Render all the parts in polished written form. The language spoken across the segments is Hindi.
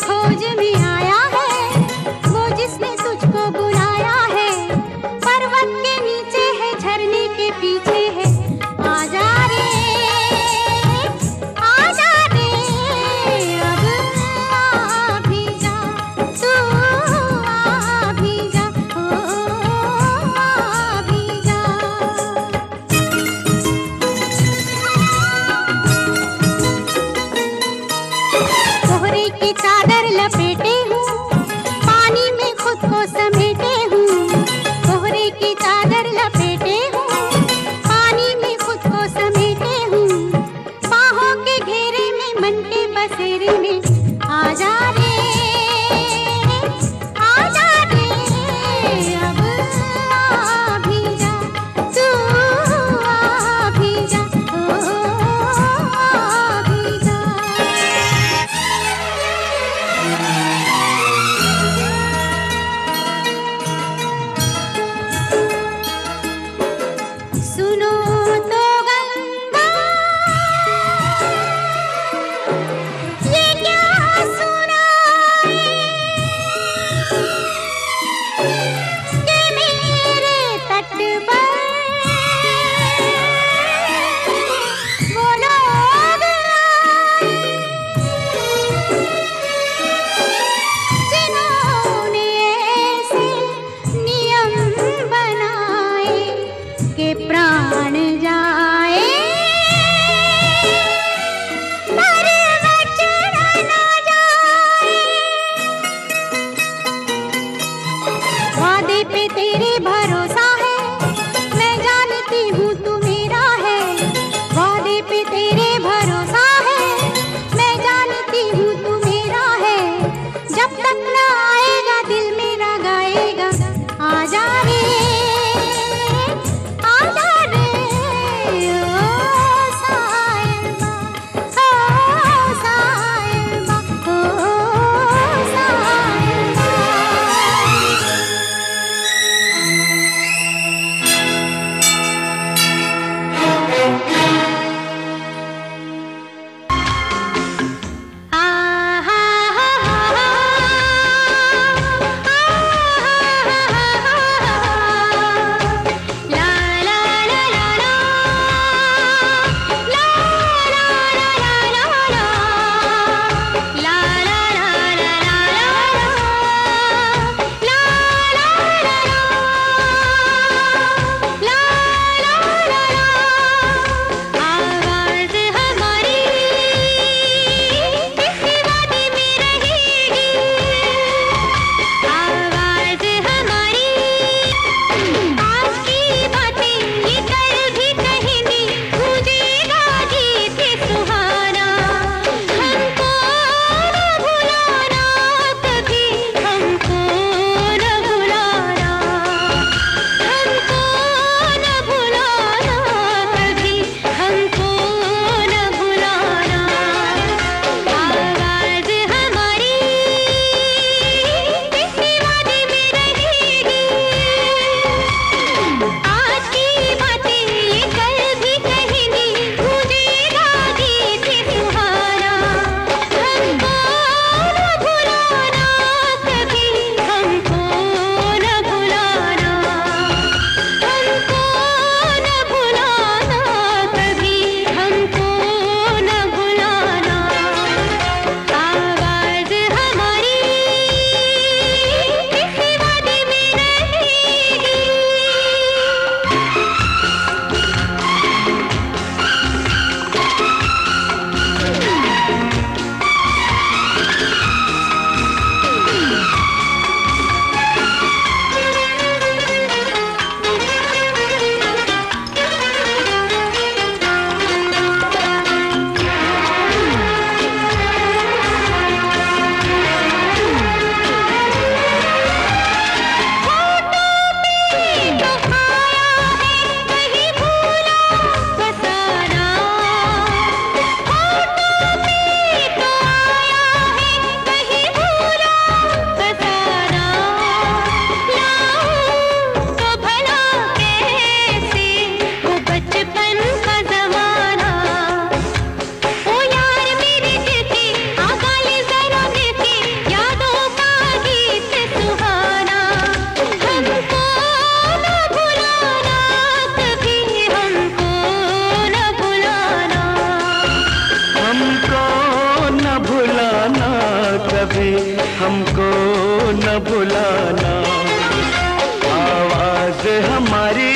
खोज में आया है, वो जिसने तुझको बुलाया है। पर्वत के नीचे है, झरने के पीछे है, आजा रे, आजा रे, अब आ भी जा, तू आ भी जा, ओ आ भी जा। कोहरे की चादर लपेटे हूँ, पानी में खुद को समेटे हूँ। कोहरे की चादर लपेटे हूँ, पानी में खुद को समेटे हूँ। बाहों के घेरे में, मन के बसेरे में, आजा रे, आजा रे, अब आ भी जा, तू आ भी जा, ओ आ भी जा। सुनो तो गंगा, ये क्या सुना हमको न भुलाना कभी, हमको न भुलाना। आवाज हमारी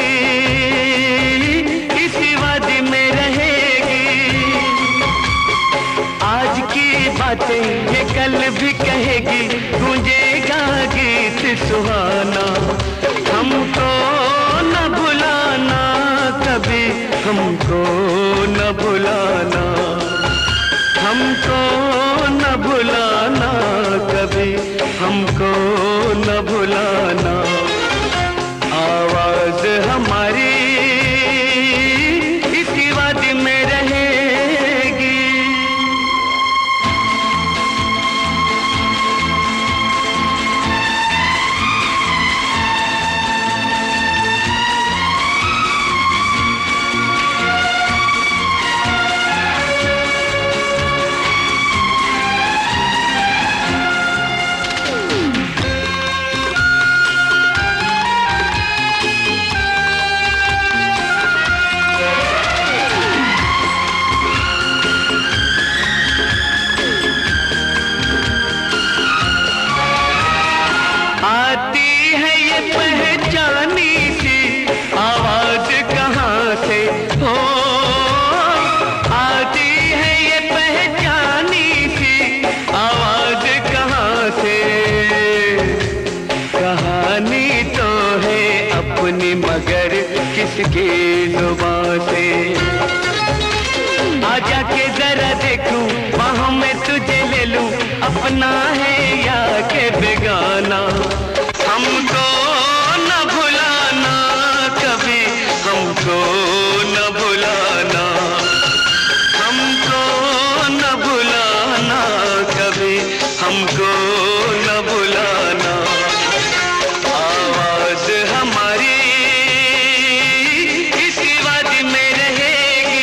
इसी वादी में रहेगी, आज की बातें ये कल भी कहेगी, गूंजेगा गीत सुहाना। हमको न भुलाना कभी, हमको न भुलाना, हमको न भुलाना कभी, हमको न भुलाना। आवाज हमारी इसी वादी में रहेगी। आती है ये पहचानी सी आवाज कहाँ से हो, आती है ये पहचानी सी आवाज कहाँ से। कहानी तो है अपनी मगर किसकी जुबान से। आजा के जरा देखूं बाहों में तुझे ले लूं, अपना है या के बेगाना। हमको न भुलाना कभी, हमको न भुलाना, हमको न भुलाना कभी, हमको न भुलाना। आवाज हमारी इसी वादी में रहेगी।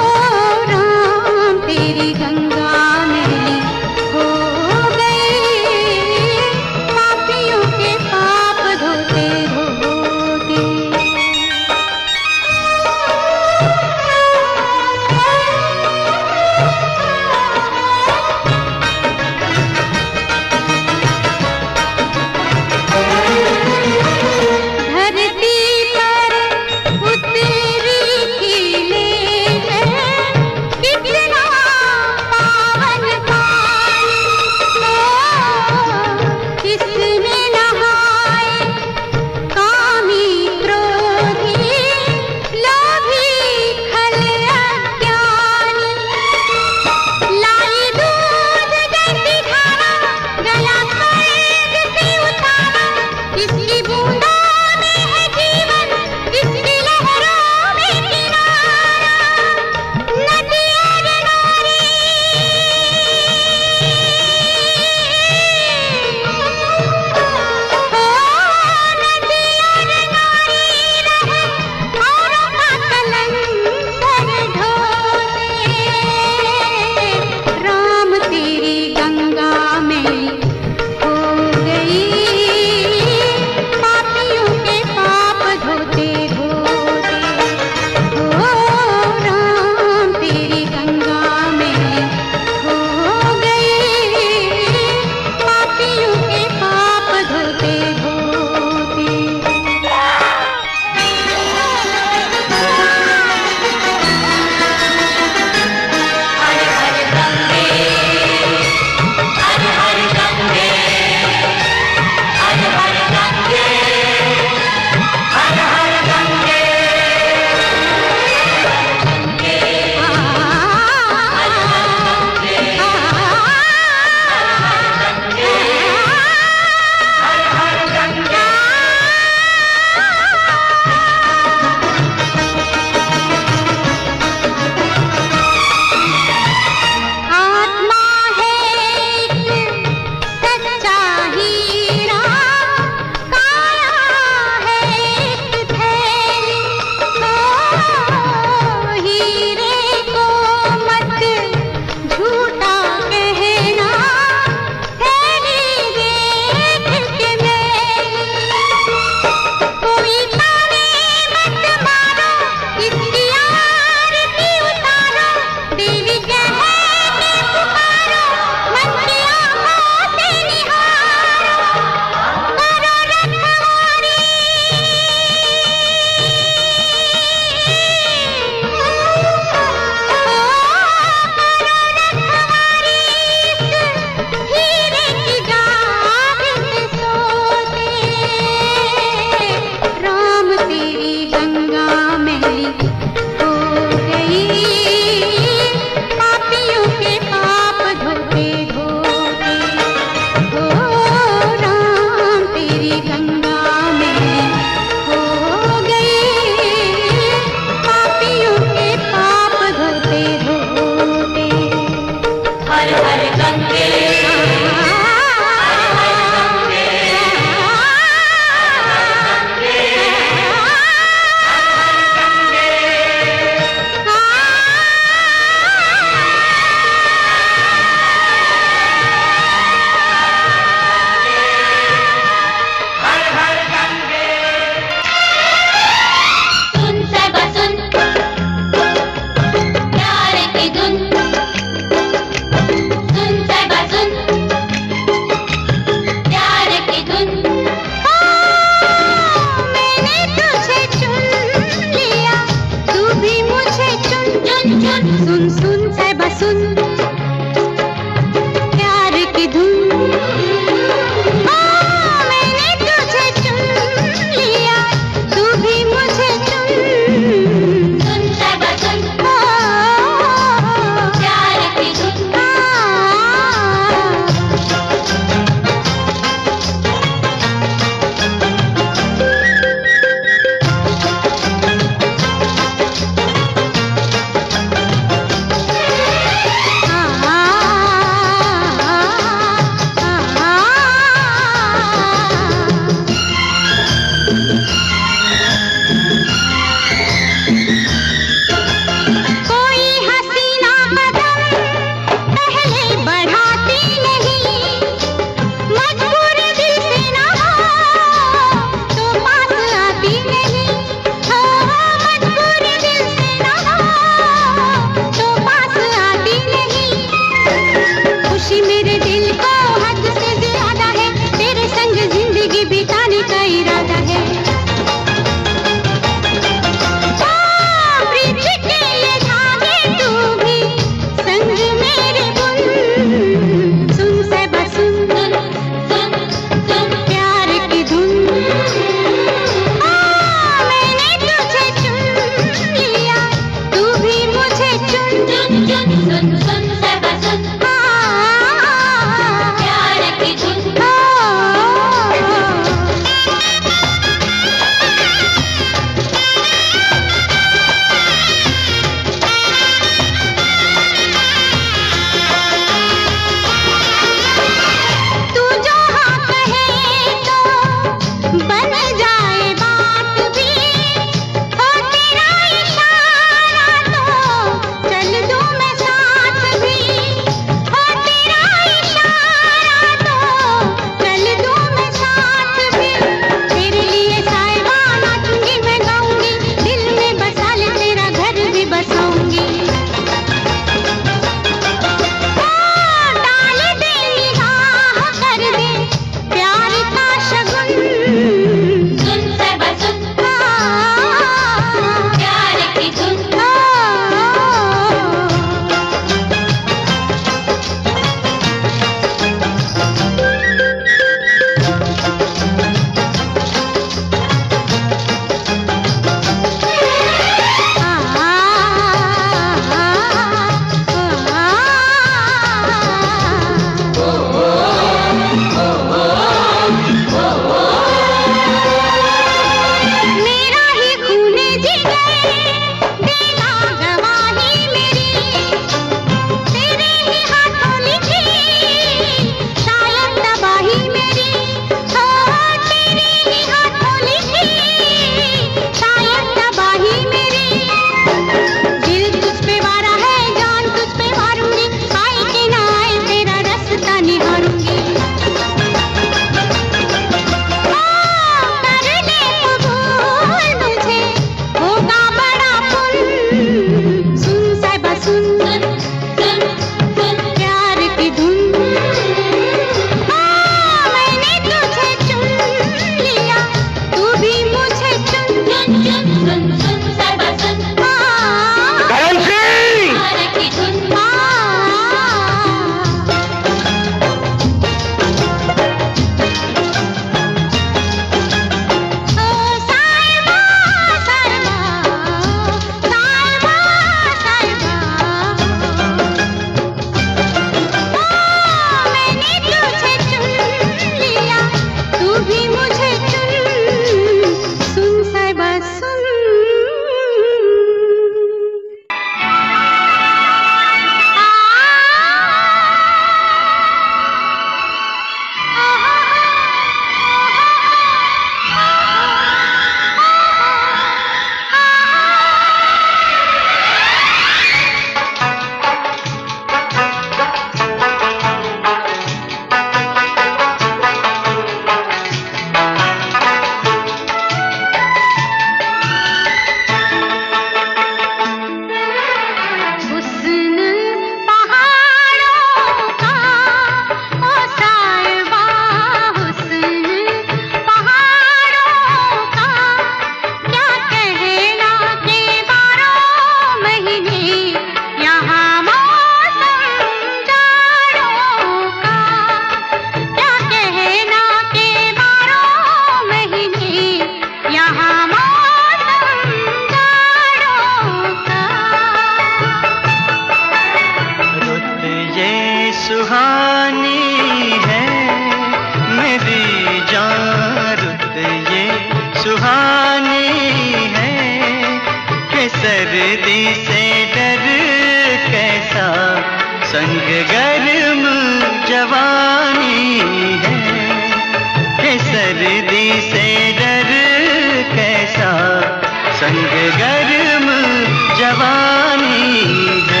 सुहानी है कि सर्दी से डर कैसा, संग गर्म जवानी है कि सर्दी से डर कैसा, संग गर्म जवानी है।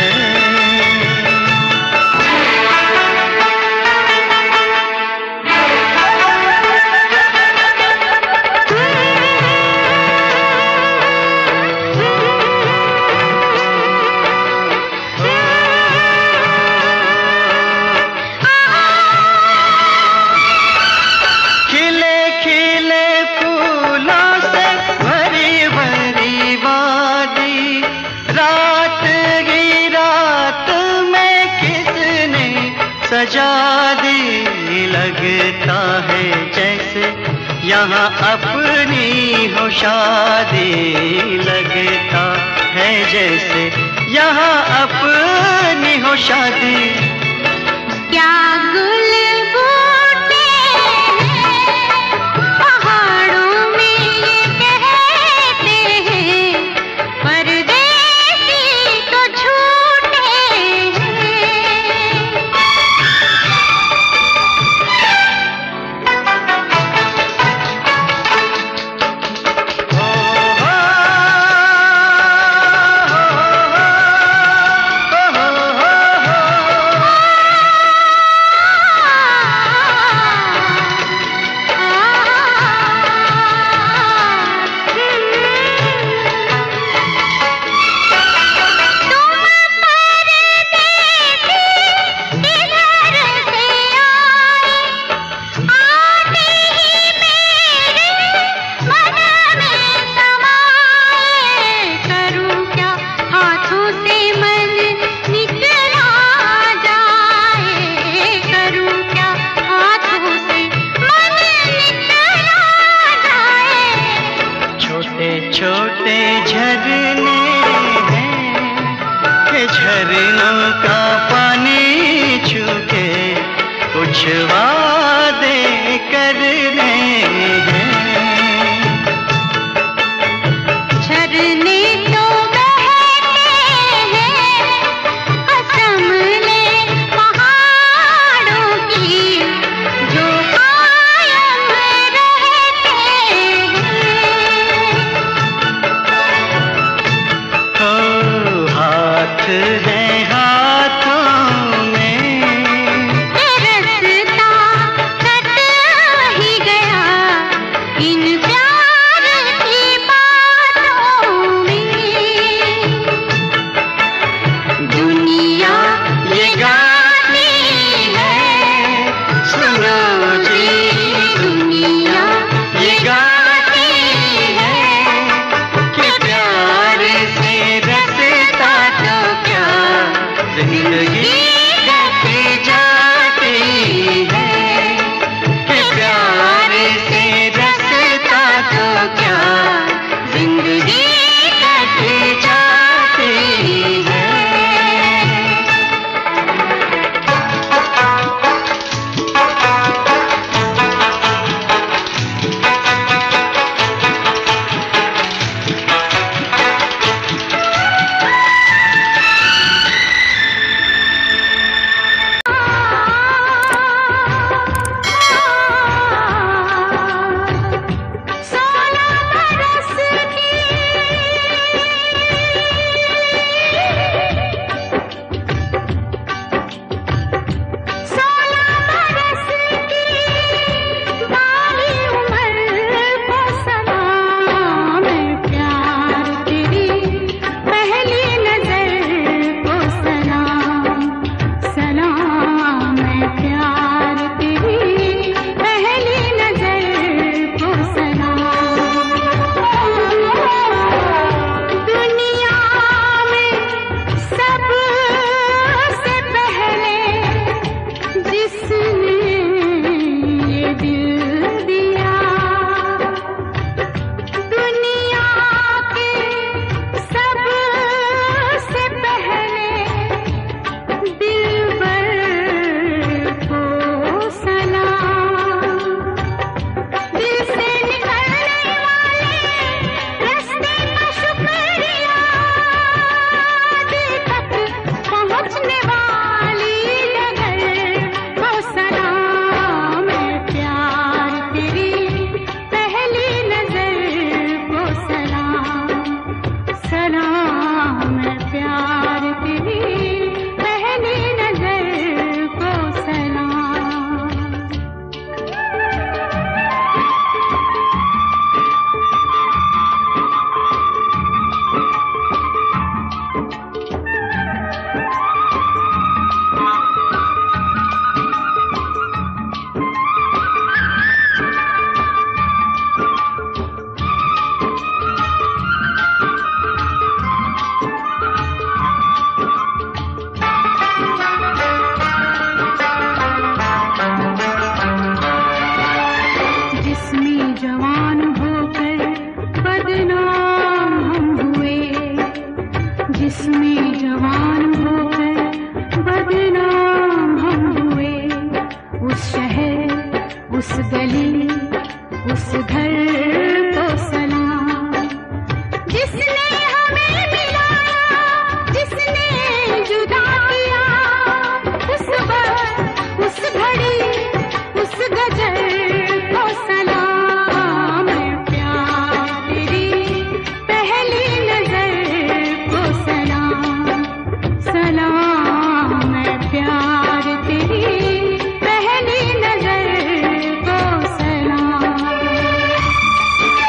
सजा दी लगता है जैसे यहाँ अपनी हो शादी, लगता है जैसे यहाँ अपनी हो शादी। क्या गुल बूटे हैं पहाड़ों में ये कहते हैं, परदेसी तो झूठे हैं। जवान होकर बदनाम हम हुए, जिसमें जवान होकर बदनाम हम हुए। उस शहर, उस गली, उस घर को सलाम, जिसने हमें मिलाया, जिसने जुदा किया। उस वक्त, उस घड़ी, उस गजल को सलाम। प्यार तेरी पहली नजर को सलाम, सलाम है प्यार तेरी पहली नजर को सलाम।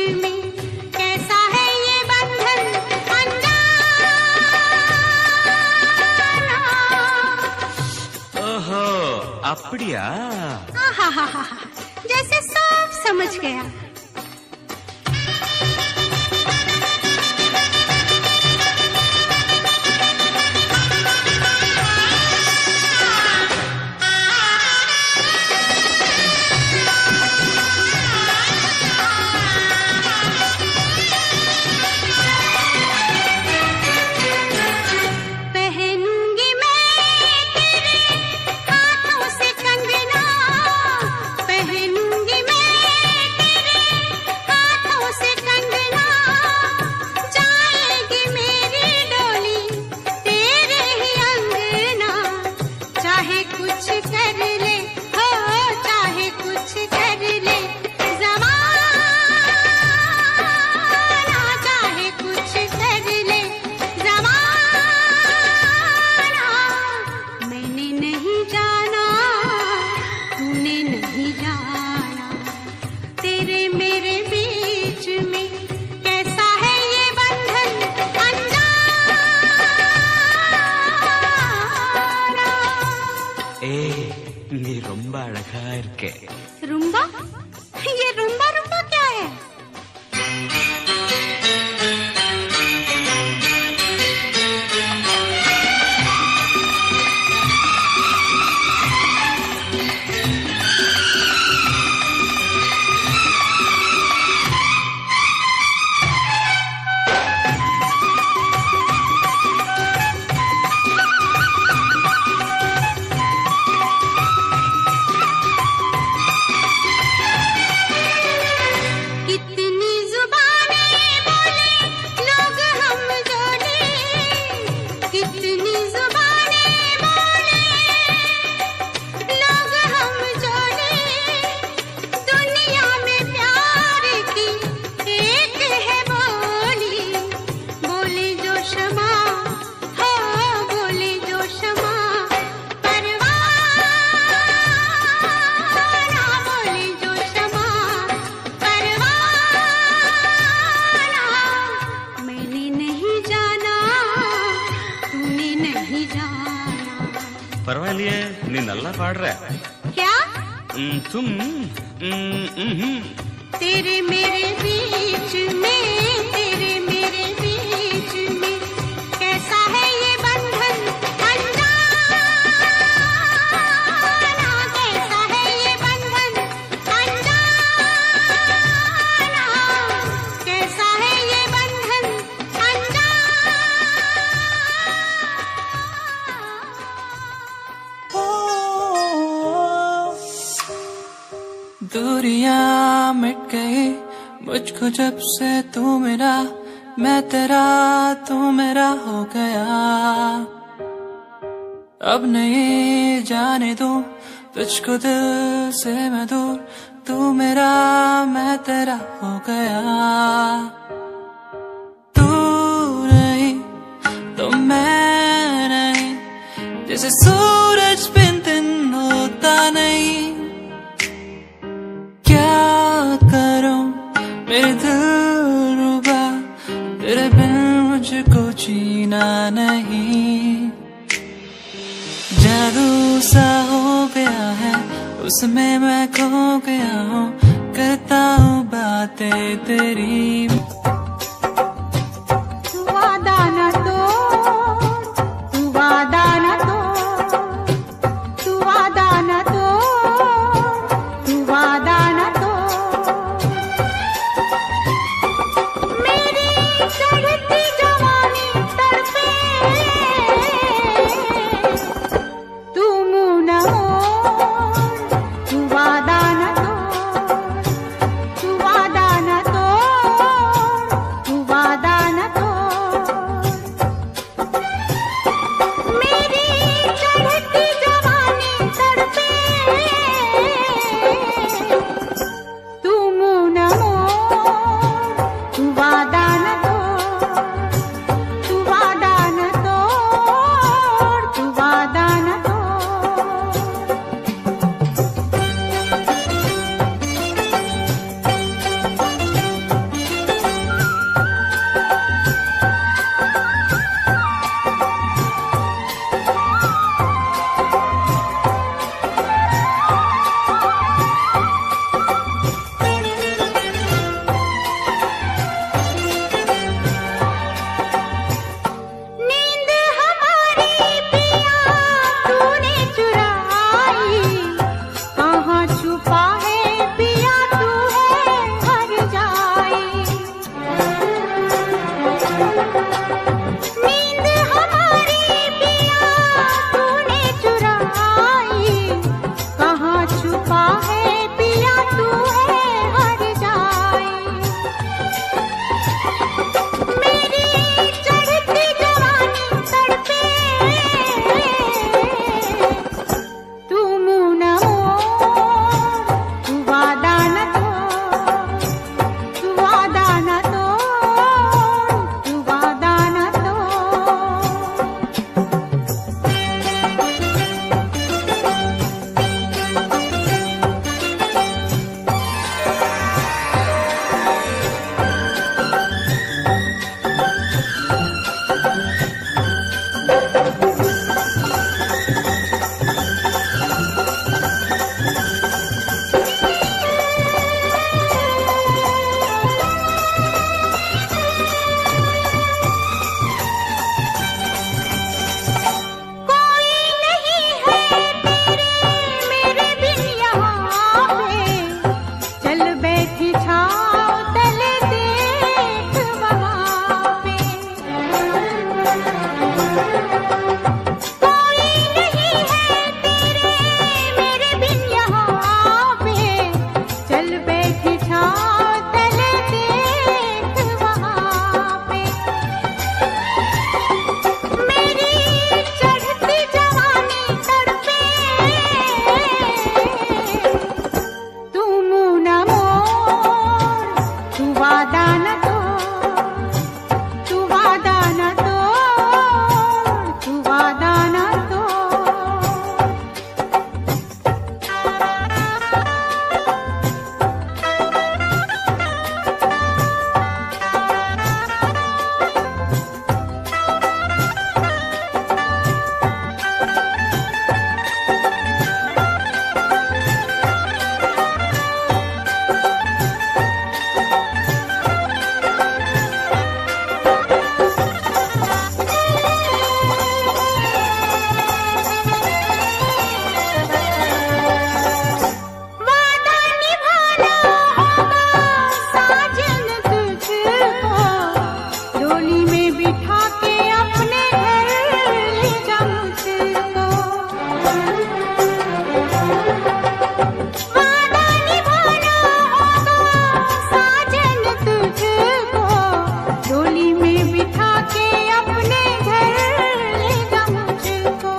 में कैसा है ये बंधन अनजाना। ओहो அப்படியா? जैसे सब समझ गया। நீ ரொம்ப அழகா இருக்க. रुम्बा? ये रुम्बा रुम्बा क्या है? பரவாயில்லையே, நீ நல்லா பாடுற. क्या? तुम तेरे मेरे बीच में, तेरे मेरे बीच में कैसा है ये बंधन अनजाना। कैसा है ये बंधन अनजाना। कैसा है ये बंधन अनजाना। दूरियां मिट गई मुझको जब से तू मेरा, मैं तेरा तू मेरा हो गया। अब नहीं जाने दूं तुझको दिल से मैं दूर, तू मेरा मैं तेरा हो गया। तू नहीं तो मैं नहीं, जैसे सूरज बिन दिन होता नहीं। क्या करूं मेरे दिलरुबा, तेरे बिन मुझको जीना नहीं। जादू सा हो गया है उसमें मैं खो गया हूँ, करता हूँ बातें तेरी। वादा न तोड़, तू वादा न तोड़, तू वादा न तोड़, तू वादा न तोड़। मेरी चढ़ती जवानी तड़पे, तू मुँह न मोड़, तू वादा न तोड़, तू वादा न तोड़, छाँव तले देख वहाँ पे मेरी चढ़ती जवानी तड़पे। तू मुँह न मोड़, तू वादा न तोड़, तू वादा न तोड़, तू वादा न तोड़। वादा निभाना होगा साजन तुझको, डोली में बिठा के अपने घर ले जा मुझको। वादा निभाना होगा साजन तुझको, डोली में बिठा के अपने घर ले जा मुझको।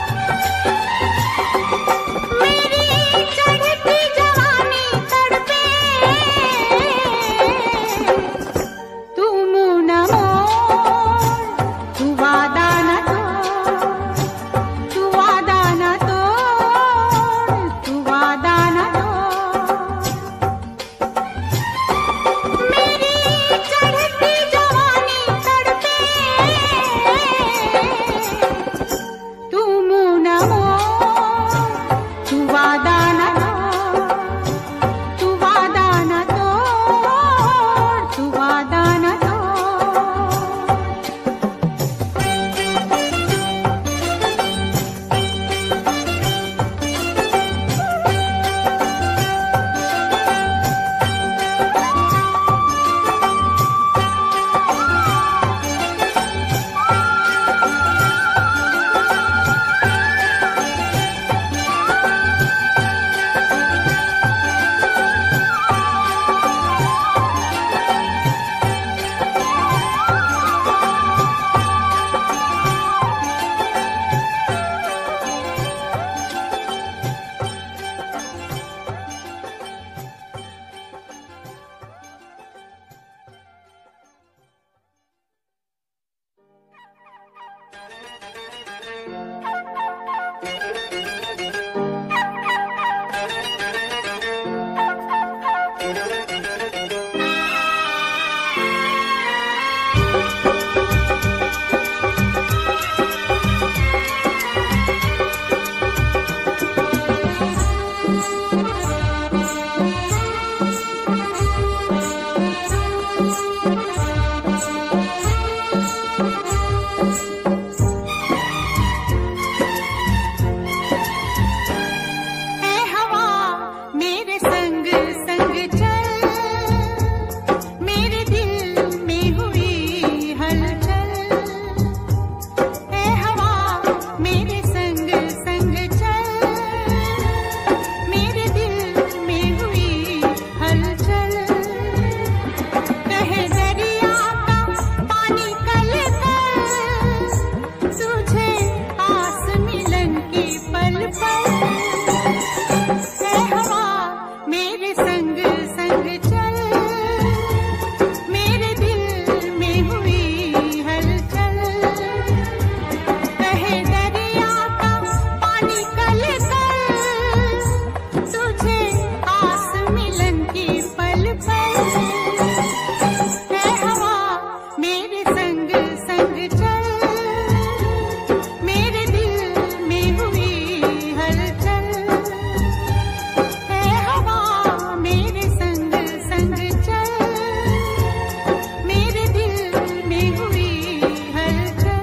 मेरी चढ़ती जवानी तड़पे। तू मुँह न मोड़, तू वादा न तोड़, तू वादा न तोड़, तू वादा न तोड़। मेरी चढ़ती जवानी तड़पे। तू मुँह न मोड़, तू वादा न तोड़, तू वादा न तोड़, तू वादा न तोड़। है हवा मेरे संग संग चल, मेरे दिल में हुई हलचल। है हवा मेरे संग संग चल, मेरे दिल में हुई हलचल। कहे दरिया का पानी कल कल, तुझे आस मिलन की पल पल। है हवा मेरे संग संग चल, मेरे दिल में हुई हलचल। कहे दरिया का पानी कल कल, तुझे आस मिलन की पल पल। है हवा मेरे संग संग चल, मेरे दिल में हुई हलचल। है हवा मेरे संग संग चल, मेरे दिल में हुई हलचल।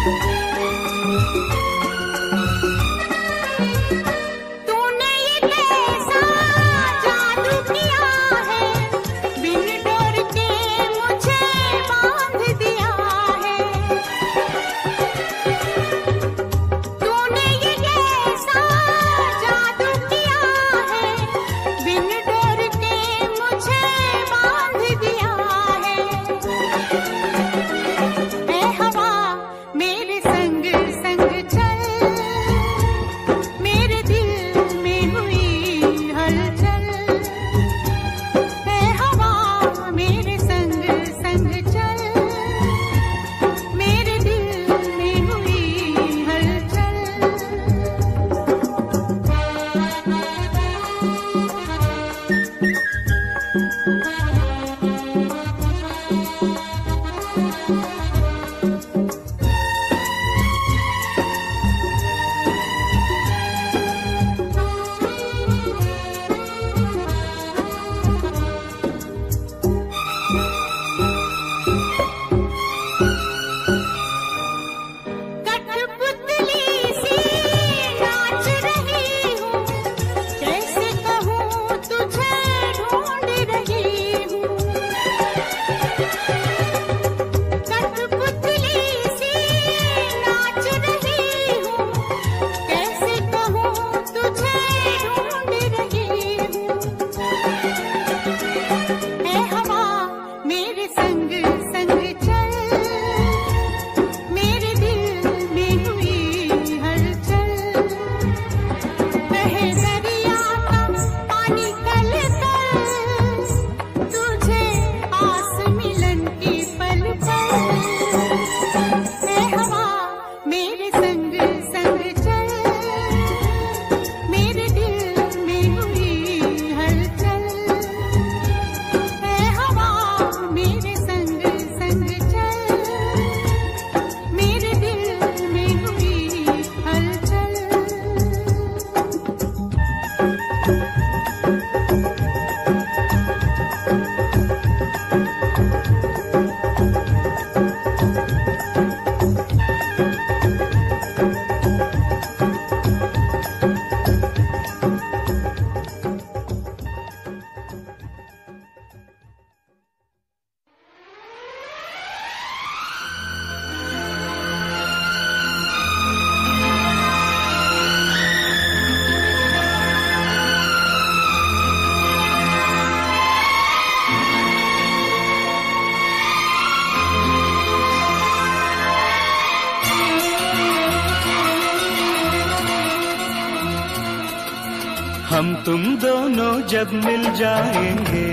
हम तुम दोनों जब मिल जाएंगे,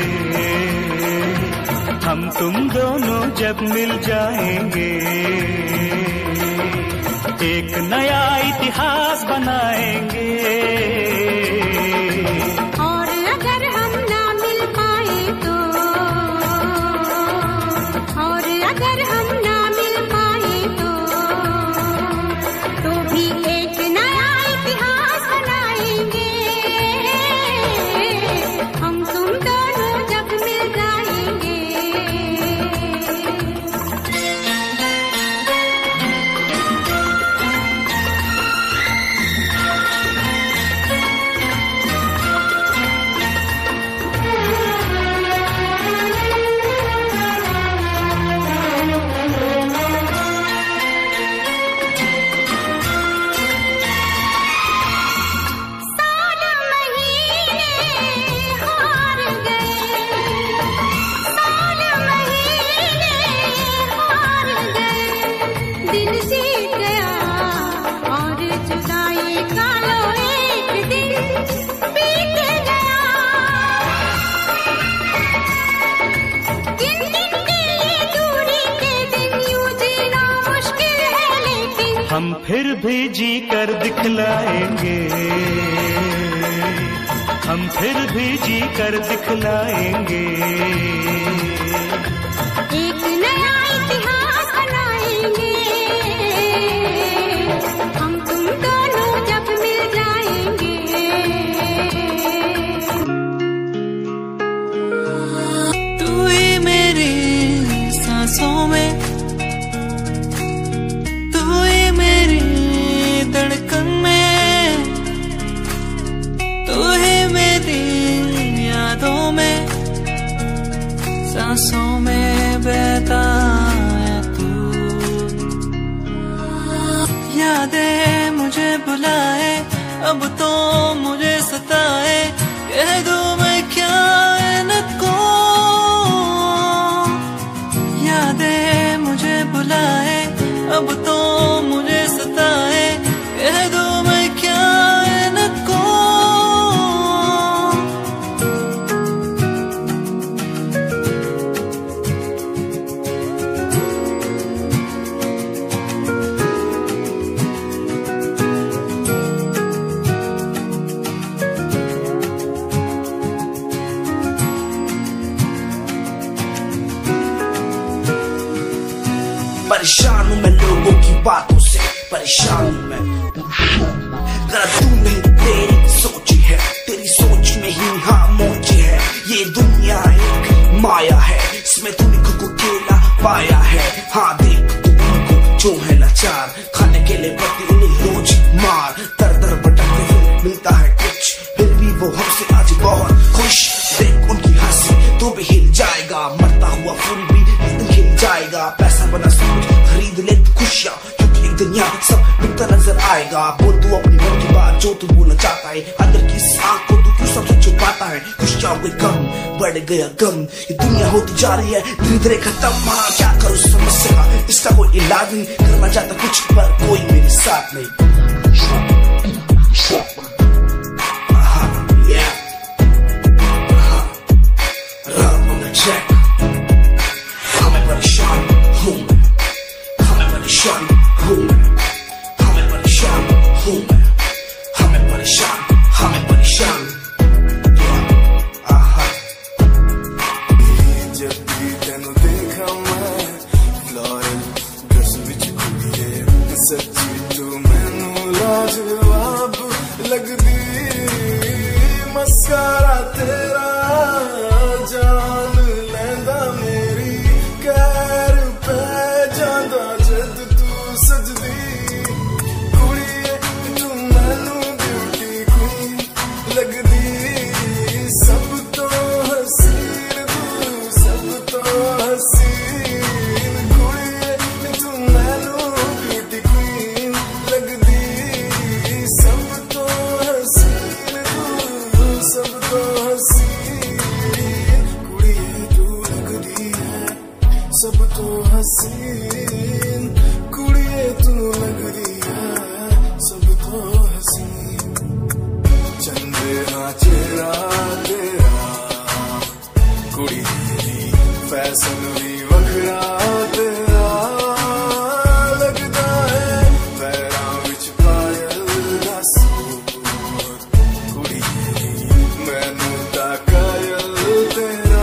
हम तुम दोनों जब मिल जाएंगे, एक नया इतिहास बनाएंगे। और अगर हम ना मिल पाए तो, और अगर हम ना मिल पाए तो भी एक नया इतिहास बनाएंगे। हम तुम दोनों जब मिल जाएंगे। हम फिर भी जी कर दिखलाएंगे, हम फिर भी जी कर दिखलाएंगे। एक नया इतिहास बनाएंगे। हम तुम दोनों जब मिल जाएंगे। तू ही मेरी सांसों में, सांसों में बहता है तू। यादें मुझे बुलाए, अब तो मुझे सताए, कह दूं मैं क्या इनको। यादें मुझे बुलाए, अब तो मुझे सताए, कह दूं मैं क्या इनको। परेशान हूँ मैं लोगों की बातों से, परेशान हूँ मैं। गलत तू नहीं तेरी सोच है, तेरी सोच में ही हाँ मोची है। ये दुनिया एक माया है, इसमें तूने खुद को अकेला पाया है। हाँ देख तू उनको जो है लाचार, खाने के लिए पड़ती उन्हें रोज मार। दर दर भटकते फिर मिलता है कुछ, फिर भी वो हमसे आज बहुत खुश। देख उनकी हंसी तो भी हिल जाएगा, मरता हुआ फूल भी हिल जाएगा। पैसा बना सब कुछ खरीद ले खुशियाँ, क्योंकि एक दिन यहाँ सब बिकता नजर आएगा। बोल तू अपनी मन की बात जो तू बोलना चाहता है, अंदर की आँख को तू क्यों सबसे छुपाता है। खुशियाँ हो गई कम, बढ़ गया गम, ये दुनिया होती जा रही है धीरे धीरे खत्म। हाँ क्या करूँ समस्या का, इसका कोई इलाज नहीं, करना चाहता कुछ पर कोई मेरे साथ नहीं। मस्कारा तेरा जान लेंदा मेरी, कैर पे जांदा जद तू सजदी। कुड़िए तू मैनू ब्यूटी क्वीन लगदी, सब तो हसीन तू, सब तो हसीन। कुड़िए तू मैनू ब्यूटी क्वीन लगदी, सब तो हसीन तू, सब तो हसीन। कुड़िए तू लगदी है, सब तो हसीन। कुड़िए तू लगदी है, सब तो हसीन। चंदे हाँ चेहरा तेरा, कुड़ी तेरी फैशन भी वखरा तेरा। लगदा है पैरां विच पायल दा सूट, कुड़ी तेरी मैनू ता कायल तेरा।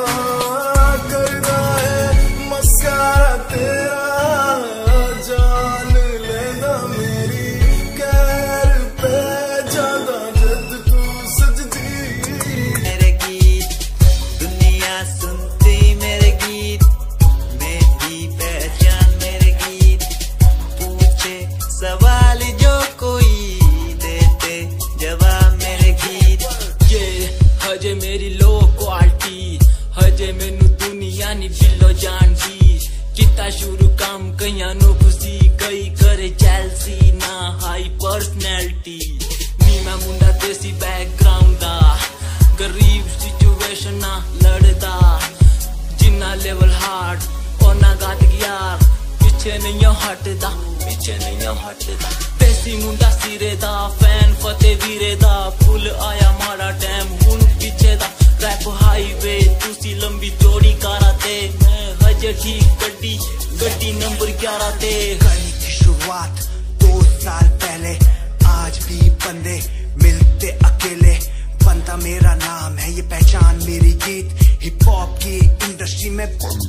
करदा है मस्कारा तेरा, जान लेंदा मेरी, कैर पे जांदा जद तू सजदी। मेरे गीत दुनिया सुनती, मेरे गीत मेरी पहचान। मेरे गीत पूछे सवाल जो कोई देते जवाब। मेरे गीत ये हजे मेरी लो क्वालिटी, हजे मैनू दुनिया नी दिलो जानदी। किता शुरू काम कईयां नो खुशी, कई करे जेलसी ना हाई पर्सनैलिटी। नी मैं मुंडा देसी बैकग्राउंड दा, गरीब सिचुएशन ना लड़दा। जिन्ना लेवल हार्ड ओना गात यार, पीछे नहीं हटदा, पीछे नहीं हटदा। देसी मुंडा सिरे दा, फैन फतेह वीरे दा। फुल आया माड़ा टाइम हुन पीछे दा। रैप हाईवे तुसी लंबी जोड़ी कारा ते, मैं हजे ठीक गड्डी गड्डी नंबर 11 ते। कहीं की शुरुआत 2 साल पहले, आज भी बंदे मिलते अकेले। बनता मेरा नाम है, ये पहचान मेरी गीत। हिप हॉप की इंडस्ट्री में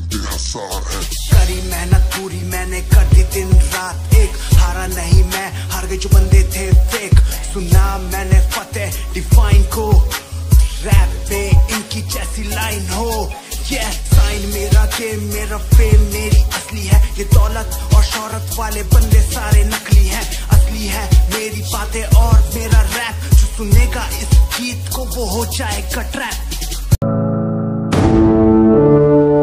करी मेहनत पूरी मैंने, कर दी दिन रात एक। हारा नहीं मैं, हार गए जो बंदे थे फेक। सुना मैंने फतेह डिफाइन को, रैप पे इनकी जैसी लाइन हो। ये साइन मेरा गेम, मेरा फेम मेरी असली है। ये दौलत और शोहरत वाले बंदे सारे नकली हैं, असली है मेरी बातें और मेरा रैप। जो सुनेगा इस गीत को वो हो जाएगा ट्रैप।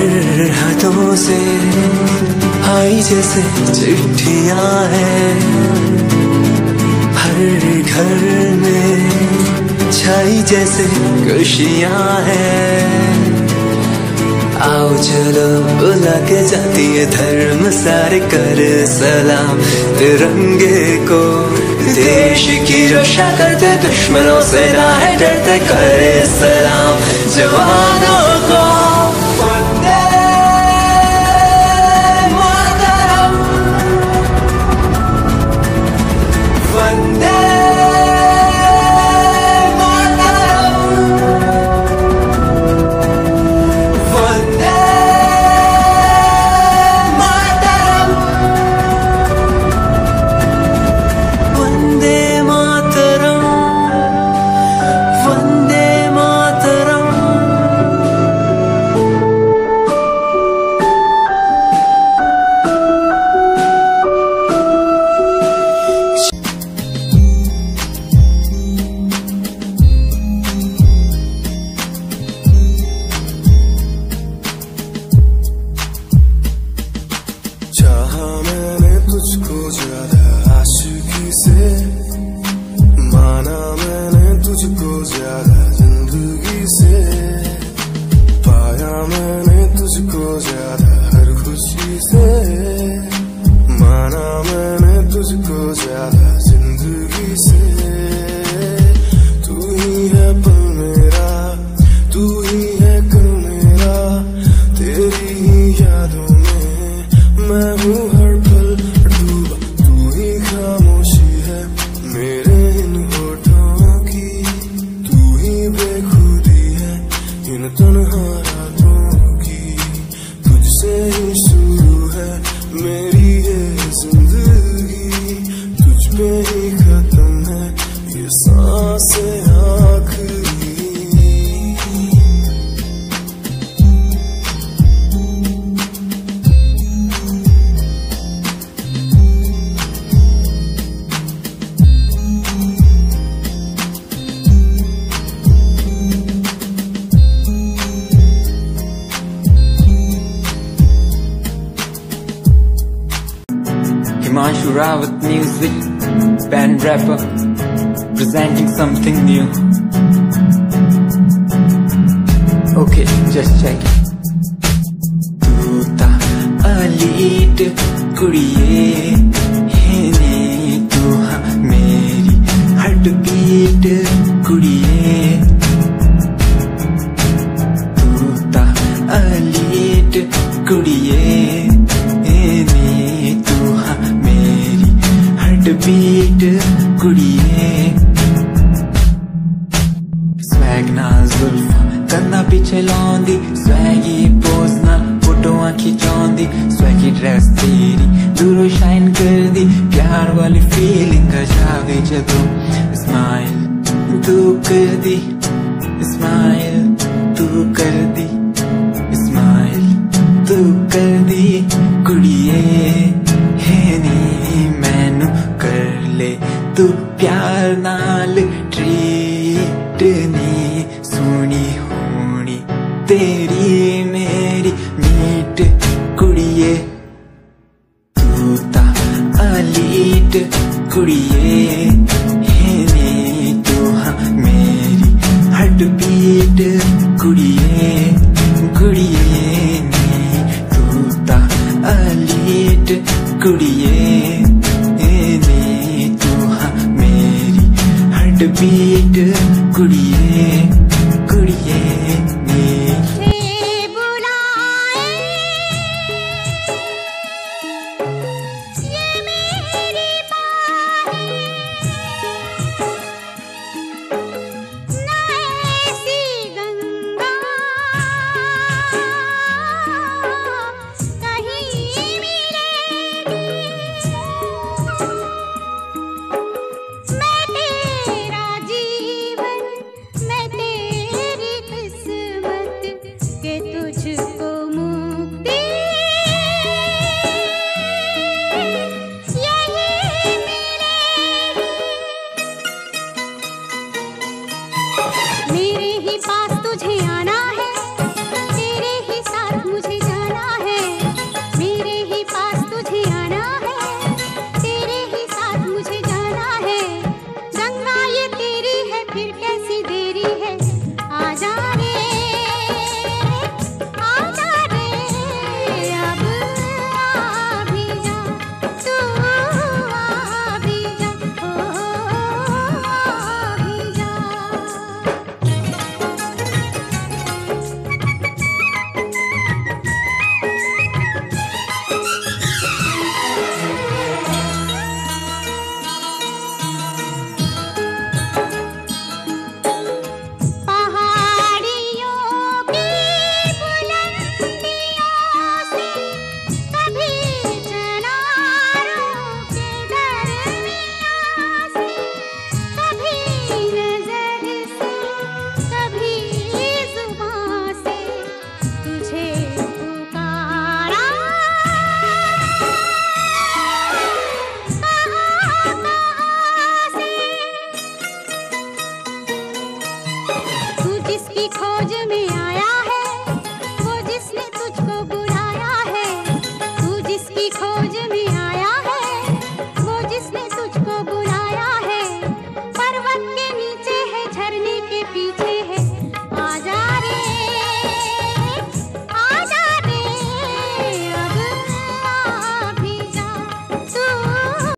सरहदों से आई जैसे चिट्ठियां हैं, हर घर में छाई जैसे खुशियां हैं। आओ चलो बुला के जाती है धर्म सारे कर सलाम तिरंगे को। देश की रक्षा करते दुश्मनों से ना है डरते, करे सलाम जवानों को। वंदे मातरम, वंदे Himanshu Rawat music, band rapper, presenting something new. Okay, just check it. Tu ta elite kudiye, hene tu ha meri heartbeat kudiye. Tu ta elite kudiye, hene tu ha meri heartbeat kudiye. Swag na zulfa करना पीछे लौंदी, स्वैगी पोज ना फोटोआं खिंचौंदी, स्वैगी ड्रेस तेरी दूरों शाइन कर दी, प्यार वाली फीलिंग आ जावे जदों स्माइल तू कर दी, स्माइल तू कर दी, स्माइल तू कर दी कुड़िए है नी मैनू कर ले तू प्यार नाल ट्रीट नी सोनी होनी तेरी मेरी मीट कुड़िए। तू ता एलीट कुड़िए है नी तू हाँ मेरी हार्टबीट कुड़िए कुड़िए नी तू ता एलीट कुड़िए